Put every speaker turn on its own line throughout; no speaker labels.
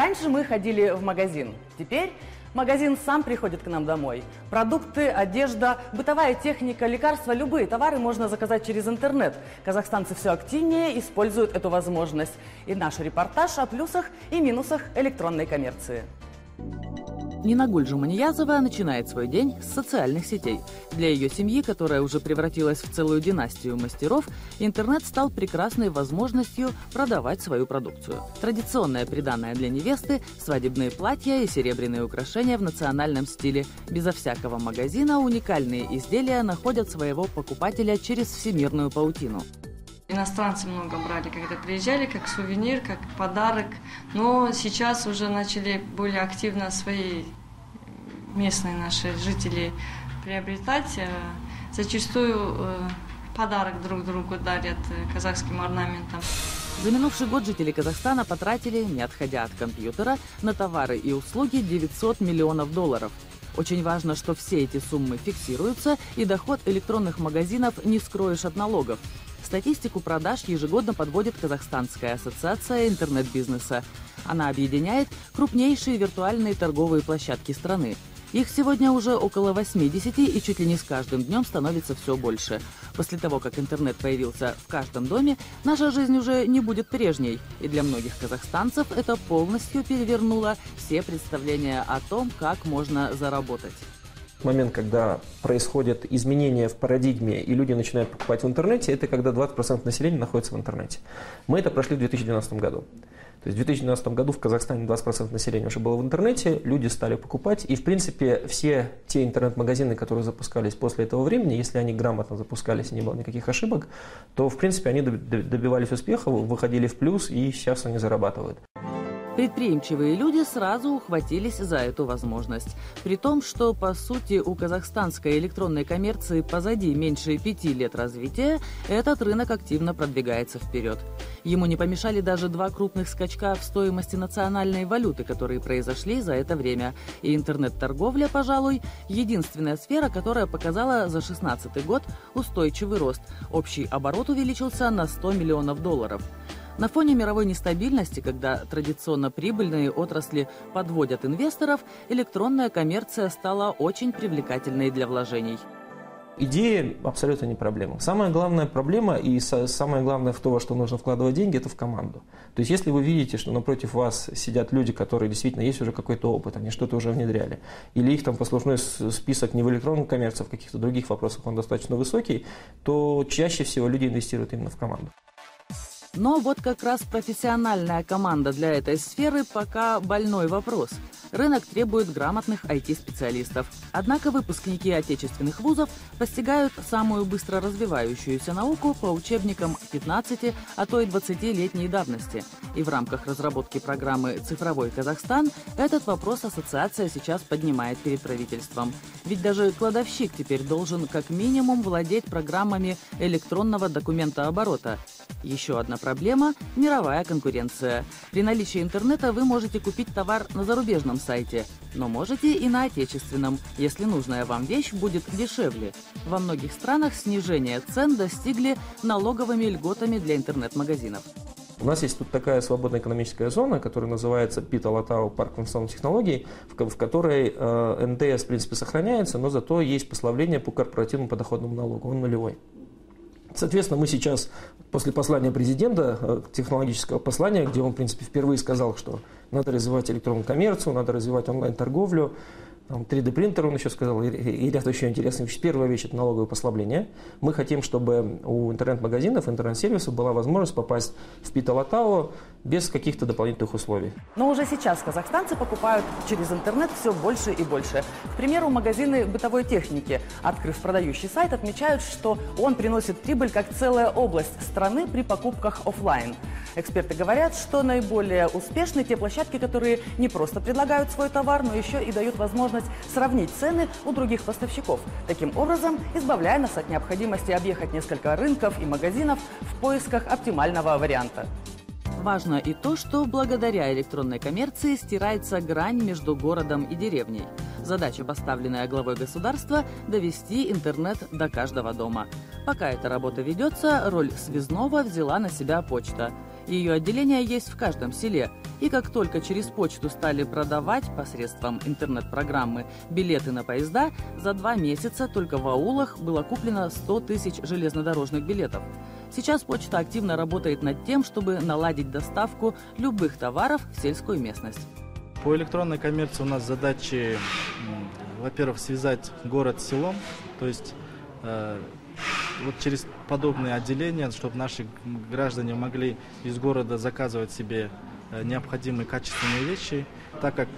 Раньше мы ходили в магазин, теперь магазин сам приходит к нам домой. Продукты, одежда, бытовая техника, лекарства, любые товары можно заказать через интернет. Казахстанцы все активнее используют эту возможность. И наш репортаж о плюсах и минусах электронной коммерции. Нинагуль Жуманиязова начинает свой день с социальных сетей. Для ее семьи, которая уже превратилась в целую династию мастеров, интернет стал прекрасной возможностью продавать свою продукцию. Традиционное приданое для невесты, свадебные платья и серебряные украшения в национальном стиле. Безо всякого магазина уникальные изделия находят своего покупателя через всемирную паутину.
Иностранцы много брали, когда приезжали, как сувенир, как подарок. Но сейчас уже начали более активно свои местные наши жители приобретать. Зачастую подарок друг другу дарят казахским орнаментом.
За минувший год жители Казахстана потратили, не отходя от компьютера, на товары и услуги $900 миллионов. Очень важно, что все эти суммы фиксируются, и доход электронных магазинов не скроешь от налогов. Статистику продаж ежегодно подводит Казахстанская ассоциация интернет-бизнеса. Она объединяет крупнейшие виртуальные торговые площадки страны. Их сегодня уже около 80, и чуть ли не с каждым днем становится все больше. После того, как интернет появился в каждом доме, наша жизнь уже не будет прежней. И для многих казахстанцев это полностью перевернуло все представления о том, как можно заработать.
Момент, когда происходит изменение в парадигме и люди начинают покупать в интернете, это когда 20% населения находится в интернете. Мы это прошли в 2012 году. То есть в 2012 году в Казахстане 20% населения уже было в интернете, люди стали покупать, и в принципе все те интернет-магазины, которые запускались после этого времени, если они грамотно запускались и не было никаких ошибок, то в принципе они добивались успеха, выходили в плюс, и сейчас они зарабатывают.
Предприимчивые люди сразу ухватились за эту возможность. При том, что, по сути, у казахстанской электронной коммерции позади меньше 5 лет развития, этот рынок активно продвигается вперед. Ему не помешали даже 2 крупных скачка в стоимости национальной валюты, которые произошли за это время. И интернет-торговля, пожалуй, единственная сфера, которая показала за 2016 год устойчивый рост. Общий оборот увеличился на $100 миллионов. На фоне мировой нестабильности, когда традиционно прибыльные отрасли подводят инвесторов, электронная коммерция стала очень привлекательной для вложений.
Идея абсолютно не проблема. Самая главная проблема и самое главное в то, во что нужно вкладывать деньги, это в команду. То есть если вы видите, что напротив вас сидят люди, которые действительно есть уже какой-то опыт, они что-то уже внедряли, или их там послужной список не в электронной коммерции, а в каких-то других вопросах он достаточно высокий, то чаще всего люди инвестируют именно в команду.
Но вот как раз профессиональная команда для этой сферы пока больной вопрос. Рынок требует грамотных IT-специалистов. Однако выпускники отечественных вузов постигают самую быстро развивающуюся науку по учебникам 15, а то и 20-летней давности. И в рамках разработки программы «Цифровой Казахстан» этот вопрос ассоциация сейчас поднимает перед правительством. Ведь даже кладовщик теперь должен как минимум владеть программами электронного документооборота. Еще одна проблема – мировая конкуренция. При наличии интернета вы можете купить товар на зарубежном сайте, но можете и на отечественном, если нужная вам вещь будет дешевле. Во многих странах снижение цен достигли налоговыми льготами для интернет-магазинов.
У нас есть тут такая свободная экономическая зона, которая называется Пита-Латау парк информационных технологий, в которой НДС в принципе сохраняется, но зато есть послабление по корпоративному подоходному налогу, он нулевой. Соответственно, мы сейчас, после послания президента, технологического послания, где он, в принципе, впервые сказал, что надо развивать электронную коммерцию, надо развивать онлайн-торговлю, 3D-принтер, он еще сказал, и ряд еще интересных вещей. Первая вещь – это налоговое послабление. Мы хотим, чтобы у интернет-магазинов, интернет-сервисов была возможность попасть в Пита-Латау без каких-то дополнительных условий.
Но уже сейчас казахстанцы покупают через интернет все больше и больше. К примеру, магазины бытовой техники, открыв продающий сайт, отмечают, что он приносит прибыль как целая область страны при покупках офлайн. Эксперты говорят, что наиболее успешны те площадки, которые не просто предлагают свой товар, но еще и дают возможность сравнить цены у других поставщиков, таким образом избавляя нас от необходимости объехать несколько рынков и магазинов в поисках оптимального варианта. Важно и то, что благодаря электронной коммерции стирается грань между городом и деревней. Задача, поставленная главой государства – довести интернет до каждого дома. Пока эта работа ведется, роль связного взяла на себя почта. Ее отделения есть в каждом селе. И как только через почту стали продавать посредством интернет-программы билеты на поезда, за 2 месяца только в аулах было куплено 100 тысяч железнодорожных билетов. Сейчас почта активно работает над тем, чтобы наладить доставку любых товаров в сельскую местность.
По электронной коммерции у нас задачи, во-первых, связать город с селом, то есть вот через подобные отделения, чтобы наши граждане могли из города заказывать себе необходимые качественные вещи, так как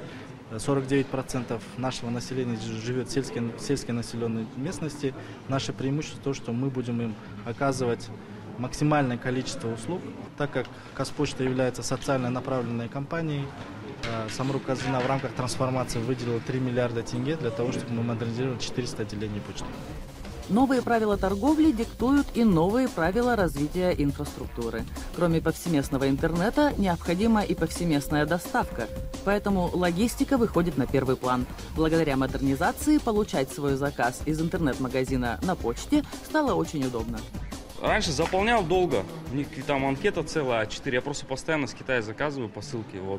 49% нашего населения живет в сельской населенной местности. Наше преимущество то, что мы будем им оказывать максимальное количество услуг, так как Казпочта является социально направленной компанией. Самрукказина в рамках трансформации выделила 3 миллиарда тенге для того, чтобы мы модернизировали 400 отделений почты.
Новые правила торговли диктуют и новые правила развития инфраструктуры. Кроме повсеместного интернета, необходима и повсеместная доставка. Поэтому логистика выходит на первый план. Благодаря модернизации получать свой заказ из интернет-магазина на почте стало очень удобно.
Раньше заполнял долго, у них там анкета целая А4, я просто постоянно с Китая заказываю посылки, вот.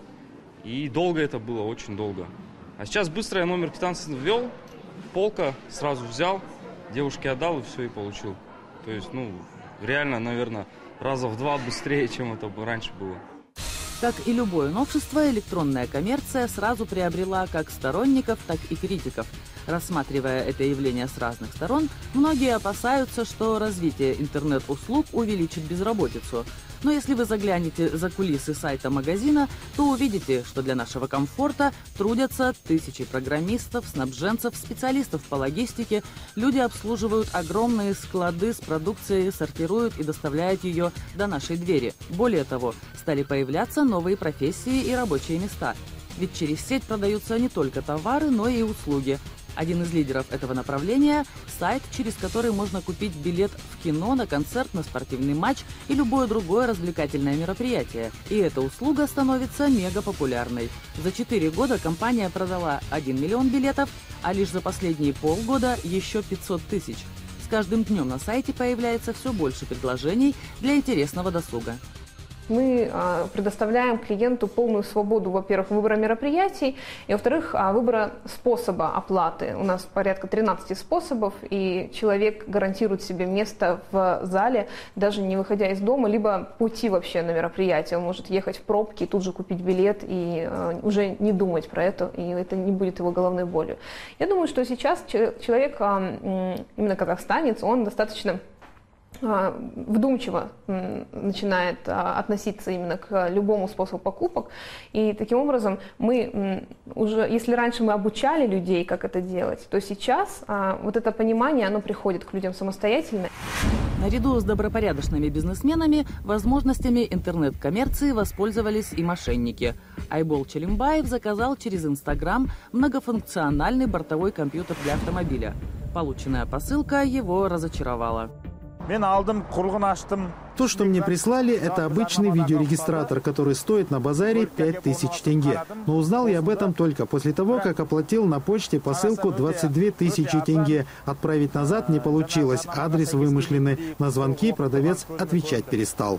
И долго это было, очень долго. А сейчас быстро я номер квитанции ввел, полка, сразу взял, девушке отдал и все, и получил. То есть, реально, наверное, раза в 2 быстрее, чем это раньше было.
Как и любое новшество, электронная коммерция сразу приобрела как сторонников, так и критиков. Рассматривая это явление с разных сторон, многие опасаются, что развитие интернет-услуг увеличит безработицу. Но если вы заглянете за кулисы сайта магазина, то увидите, что для нашего комфорта трудятся тысячи программистов, снабженцев, специалистов по логистике. Люди обслуживают огромные склады с продукцией, сортируют и доставляют ее до нашей двери. Более того, стали появляться новые профессии и рабочие места. Ведь через сеть продаются не только товары, но и услуги. Один из лидеров этого направления – сайт, через который можно купить билет в кино, на концерт, на спортивный матч и любое другое развлекательное мероприятие. И эта услуга становится мегапопулярной. За 4 года компания продала 1 миллион билетов, а лишь за последние полгода еще 500 тысяч. С каждым днем на сайте появляется все больше предложений для интересного досуга.
Мы предоставляем клиенту полную свободу, во-первых, выбора мероприятий, и, во-вторых, выбора способа оплаты. У нас порядка 13 способов, и человек гарантирует себе место в зале, даже не выходя из дома, либо пути вообще на мероприятие. Он может ехать в пробки, тут же купить билет и уже не думать про это, и это не будет его головной болью. Я думаю, что сейчас человек, именно казахстанец, он достаточно вдумчиво начинает относиться именно к любому способу покупок. И таким образом мы уже, если раньше мы обучали людей, как это делать, то сейчас вот это понимание, оно приходит к людям самостоятельно.
Наряду с добропорядочными бизнесменами возможностями интернет-коммерции воспользовались и мошенники. Айбол Челимбаев заказал через Инстаграм многофункциональный бортовой компьютер для автомобиля. Полученная посылка его разочаровала.
То, что мне прислали, это обычный видеорегистратор, который стоит на базаре 5000 тенге. Но узнал я об этом только после того, как оплатил на почте посылку 22 тысячи тенге. Отправить назад не получилось, адрес вымышленный. На звонки продавец отвечать перестал.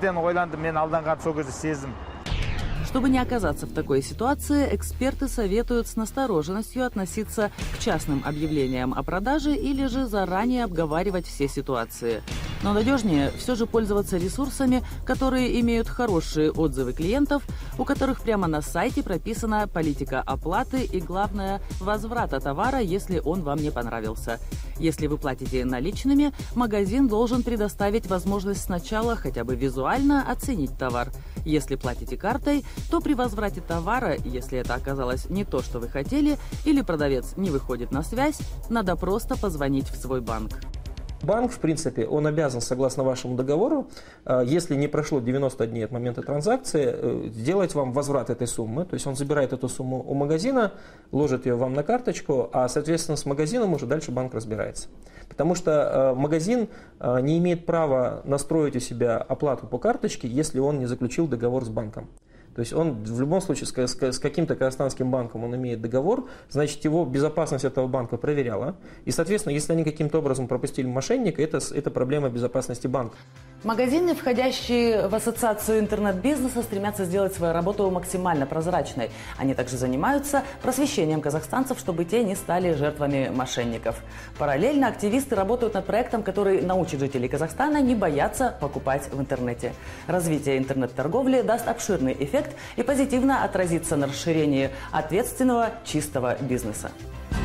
Чтобы не оказаться в такой ситуации, эксперты советуют с настороженностью относиться к частным объявлениям о продаже или же заранее обговаривать все ситуации. Но надежнее все же пользоваться ресурсами, которые имеют хорошие отзывы клиентов, у которых прямо на сайте прописана политика оплаты и, главное, возврата товара, если он вам не понравился. Если вы платите наличными, магазин должен предоставить возможность сначала хотя бы визуально оценить товар. Если платите картой, то при возврате товара, если это оказалось не то, что вы хотели, или продавец не выходит на связь, надо просто позвонить в свой банк.
Банк, в принципе, он обязан, согласно вашему договору, если не прошло 90 дней от момента транзакции, сделать вам возврат этой суммы. То есть он забирает эту сумму у магазина, ложит ее вам на карточку, а, соответственно, с магазином уже дальше банк разбирается. Потому что магазин не имеет права настроить у себя оплату по карточке, если он не заключил договор с банком. То есть он в любом случае с каким-то казахстанским банком он имеет договор, значит, его безопасность этого банка проверяла. И, соответственно, если они каким-то образом пропустили мошенника, это проблема безопасности банка.
Магазины, входящие в ассоциацию интернет-бизнеса, стремятся сделать свою работу максимально прозрачной. Они также занимаются просвещением казахстанцев, чтобы те не стали жертвами мошенников. Параллельно активисты работают над проектом, который научит жителей Казахстана не бояться покупать в интернете. Развитие интернет-торговли даст обширный эффект и позитивно отразится на расширении ответственного, чистого бизнеса.